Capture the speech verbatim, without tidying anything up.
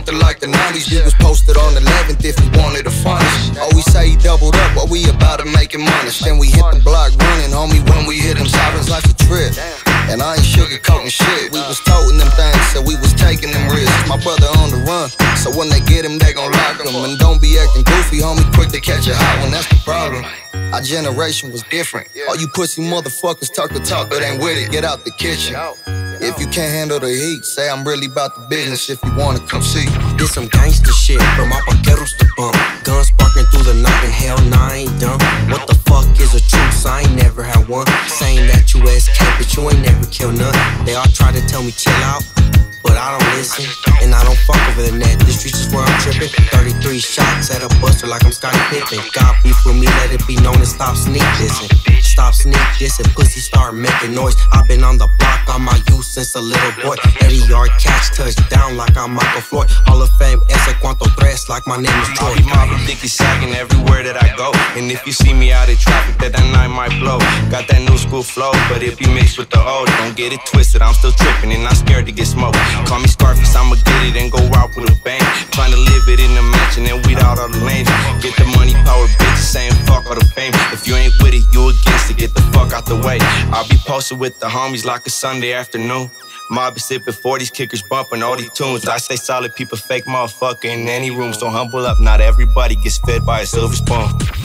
something like the nineties. We was posted on eleventh if we wanted to furnish. Always say he doubled up, but we about to making money. Then we hit the block running, homie, when we hit them sirens like a trip. And I ain't sugarcoating shit. We was toting them things, so we was taking them risks. My brother on the run, so when they get him, they gon' lock him. And don't be acting goofy, homie, quick to catch a hot one, that's the problem. Our generation was different. All you pussy motherfuckers talk the talk, but ain't with it, get out the kitchen. If you can't handle the heat, say I'm really about the business if you wanna come see. Did some gangster shit from my paqueros to bump. Guns sparking through the night and hell nah, I ain't dumb. What the fuck is a truce? I ain't never had one. Saying that you S K, but you ain't never killed none. They all try to tell me chill out, but I don't listen, and I don't fuck over the net. The streets is where I'm tripping. thirty-three shots at a buster like I'm Scottie Pippen. God beef with me, let it be known and stop sneak dissing. Stop sneak dissing, pussy start making noise. I've been on the block on my youth since a little boy. eighty yard catch, touchdown like I'm Michael Floyd. Hall of Fame, ese cuanto tres like my name is Troy. Mobbing Dicky sagging everywhere that I go. And if you see me out in traffic, that that night might blow. Got that new school flow, but it be mixed with the old. Don't get it twisted, I'm still tripping and not scared to get smoked. Call me Scarface, I'ma get it and go out with a bang. Tryna live it in the mansion and weed out all the lanes. Get the money, power, bitches saying fuck all the fame. If you ain't with it, you against it, get the fuck out the way. I'll be posted with the homies like a Sunday afternoon. Mob be sipping forties, kickers bumping all these tunes. I say solid people, fake motherfucker in any room. So humble up, not everybody gets fed by a silver spoon.